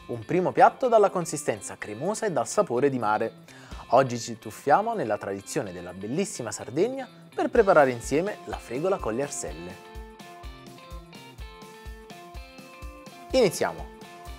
Un primo piatto dalla consistenza cremosa e dal sapore di mare. Oggi ci tuffiamo nella tradizione della bellissima Sardegna per preparare insieme la fregola con le arselle. Iniziamo!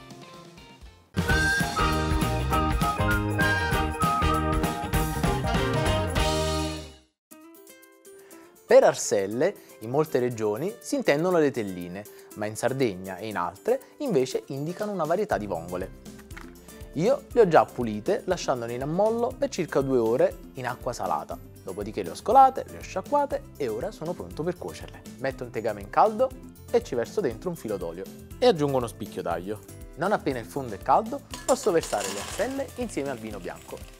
Per arselle, in molte regioni si intendono le telline, ma in Sardegna e in altre invece indicano una varietà di vongole. Io le ho già pulite lasciandole in ammollo per circa 2 ore in acqua salata, dopodiché le ho scolate, le ho sciacquate e ora sono pronto per cuocerle. Metto un tegame in caldo e ci verso dentro un filo d'olio e aggiungo uno spicchio d'aglio. Non appena il fondo è caldo posso versare le arselle insieme al vino bianco.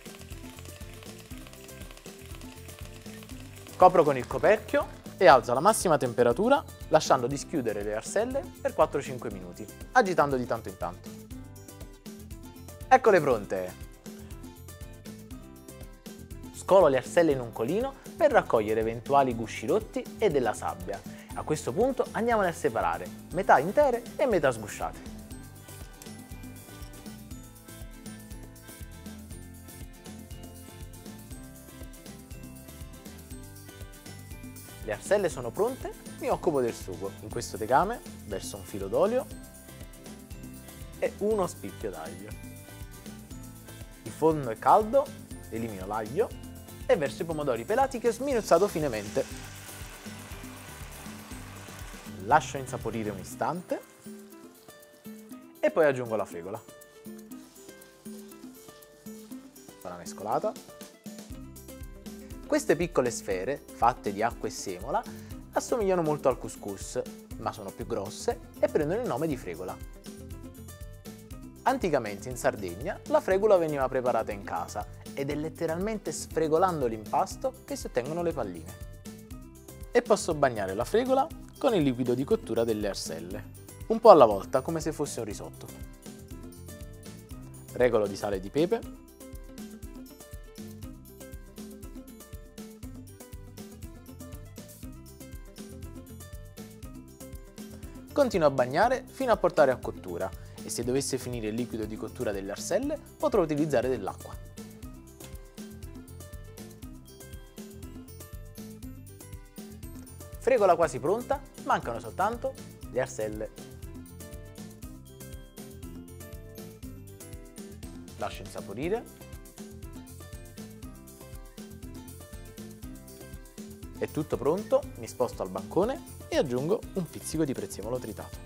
Copro con il coperchio e alzo alla massima temperatura lasciando dischiudere le arselle per 4-5 minuti, agitando di tanto in tanto. Eccole pronte! Scolo le arselle in un colino per raccogliere eventuali gusci rotti e della sabbia. A questo punto andiamole a separare, metà intere e metà sgusciate. Le arselle sono pronte, mi occupo del sugo. In questo tegame verso un filo d'olio e uno spicchio d'aglio. Il fondo è caldo, elimino l'aglio e verso i pomodori pelati che ho sminuzzato finemente. Lascio insaporire un istante e poi aggiungo la fregola. Una mescolata. Queste piccole sfere, fatte di acqua e semola, assomigliano molto al couscous, ma sono più grosse e prendono il nome di fregola. Anticamente in Sardegna la fregola veniva preparata in casa ed è letteralmente sfregolando l'impasto che si ottengono le palline. E posso bagnare la fregola con il liquido di cottura delle arselle, un po' alla volta come se fosse un risotto. Regolo di sale e di pepe. Continuo a bagnare fino a portare a cottura e se dovesse finire il liquido di cottura delle arselle potrò utilizzare dell'acqua. Fregola quasi pronta, mancano soltanto le arselle. Lascio insaporire. È tutto pronto, mi sposto al bancone e aggiungo un pizzico di prezzemolo tritato.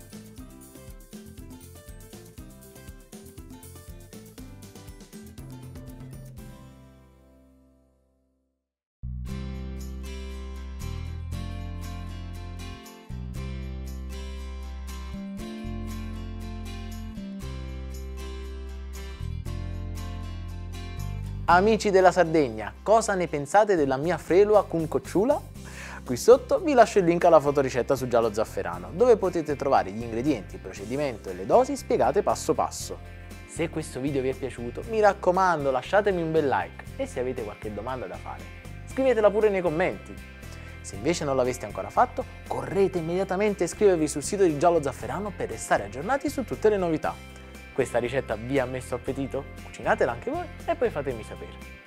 Amici della Sardegna, cosa ne pensate della mia fregola con cocciula? Qui sotto vi lascio il link alla fotoricetta su giallo zafferano, dove potete trovare gli ingredienti, il procedimento e le dosi spiegate passo passo. Se questo video vi è piaciuto, mi raccomando lasciatemi un bel like e se avete qualche domanda da fare, scrivetela pure nei commenti. Se invece non l'aveste ancora fatto, correte immediatamente a iscrivervi sul sito di Giallo Zafferano per restare aggiornati su tutte le novità. Questa ricetta vi ha messo appetito? Cucinatela anche voi e poi fatemi sapere.